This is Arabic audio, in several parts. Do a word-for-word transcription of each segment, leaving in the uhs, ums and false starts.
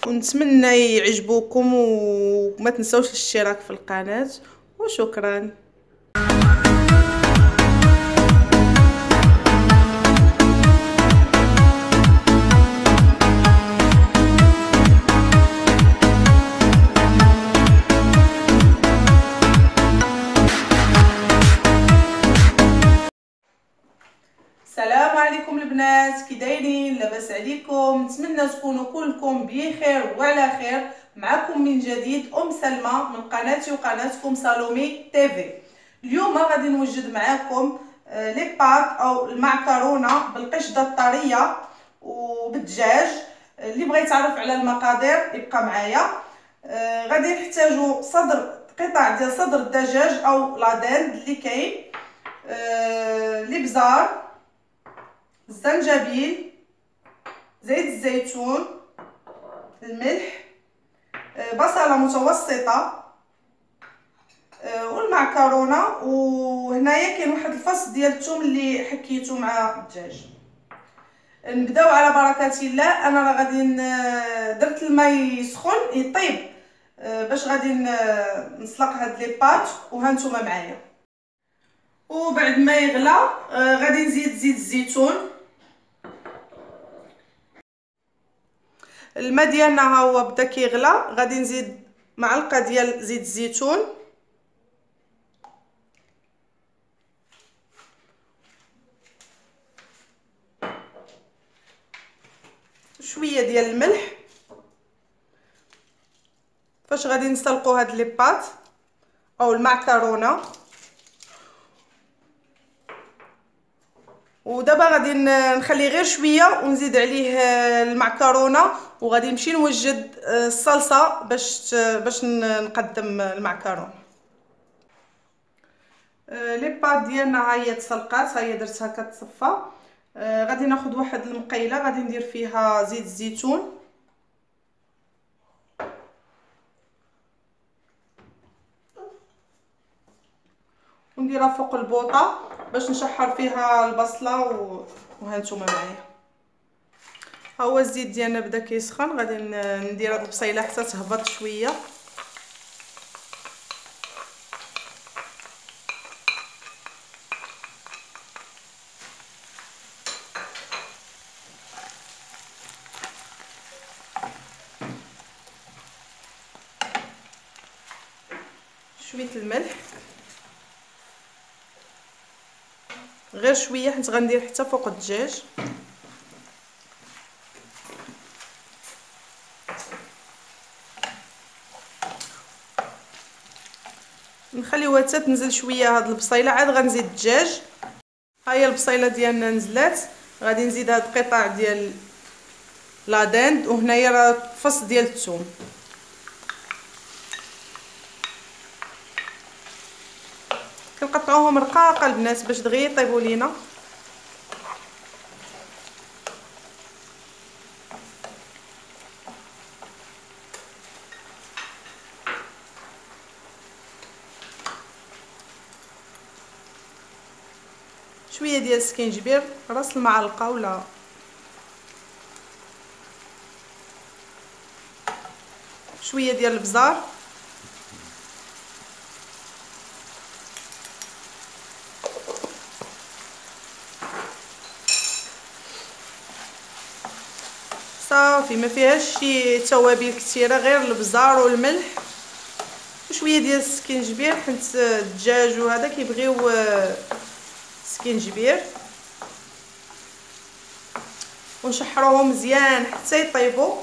ونتمنى يعجبوكم وما تنسوش الاشتراك في القناة، وشكرا. السلام عليكم البنات، كي دايرين؟ لاباس عليكم؟ نتمنى تكونوا كلكم بخير وعلى خير. معكم من جديد ام سلمى من قناتي وقناتكم سالومي تيفي. اليوم غادي نوجد معكم لي بات او المعكرونه بالقشده الطريه وبالدجاج. اللي بغى يتعرف على المقادير يبقى معايا. غادي نحتاجو صدر قطع ديال صدر الدجاج او لادند اللي كاين، الابزار، الزنجبيل، زيت الزيتون، الملح، بصله متوسطه، والمعكرونه. وهنايا كاين واحد الفص ديال الثوم اللي حكيته مع الدجاج. نبداو على بركه الله. انا راه غادي درت الماء يسخن يطيب باش غادي نسلق هاد لي بات، وها نتوما معايا. وبعد ما يغلى غادي نزيد زيت الزيتون. الماء ديالنا ها هو بدا كيغلى، غادي نزيد معلقه ديال زيت الزيتون، شويه ديال الملح فاش غادي نسلقوا هاد لي بات او المعكرونه. ودابا غادي نخليه غير شويه ونزيد عليه المعكرونه، وغادي نمشي نوجد الصلصه باش باش نقدم المعكرونه. لي بات ديالنا ها هي تسلقات، ها هي درتها كتصفى. غادي ناخذ واحد المقيله غادي ندير فيها زيت الزيتون، ونديرها فوق البوطه باش نشحر فيها البصله. وها نتوما معايا. ها هو الزيت ديالنا بدا كيسخن، غادي ندير هاد البصيله حتى تهبط شويه. شويه الملح، غير شويه حيت غندير حتى فوق الدجاج. نخليوها حتى تنزل شويه هاد البصيله، عاد غنزيد الدجاج. ها هي البصيله ديالنا نزلات، غادي نزيد هاد القطع ديال لادند، وهنايا راه فص ديال الثوم. كنقطعوهم رقاقه البنات باش دغيا يطيبوا لينا. شويه ديال السكينجبير، راس المعلقه ولا شويه ديال البزار، صافي ما فيهاش شي توابل كثيره، غير البزار والملح وشويه ديال السكينجبير حيت الدجاج وهذا كيبغيو سكينجبير. ونشحروهم مزيان حتى يطيبوا.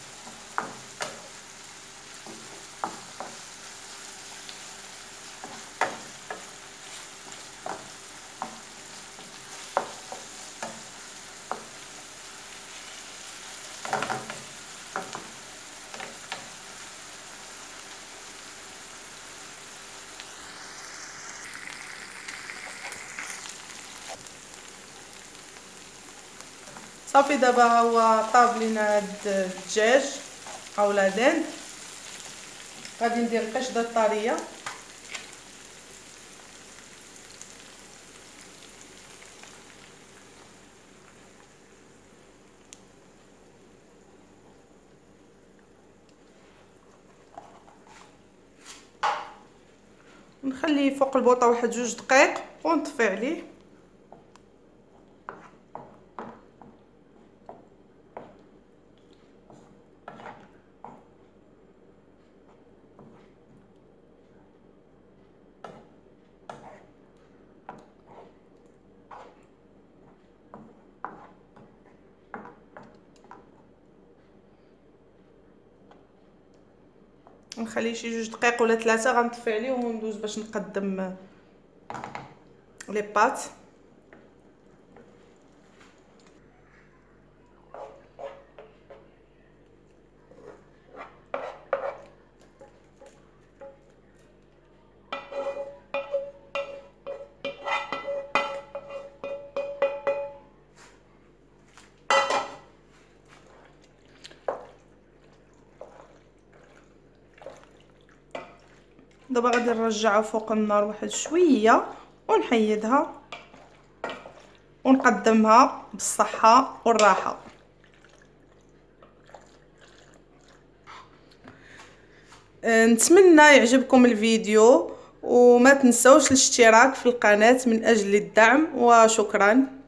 صافي دابا هو طاب لينا هاد الدجاج او لادين. غادي ندير القشده الطريه، نخليه فوق البوطه واحد جوج دقائق ونطفي عليه. نخليه شي جوج دقائق ولا ثلاثه، غنطفي عليه وندوز باش نقدم لي بات. دابا غادي نرجعها فوق النار واحد شويه ونحيدها ونقدمها بالصحه والراحه. نتمنى يعجبكم الفيديو وما تنسوش الاشتراك في القناه من اجل الدعم، وشكرا.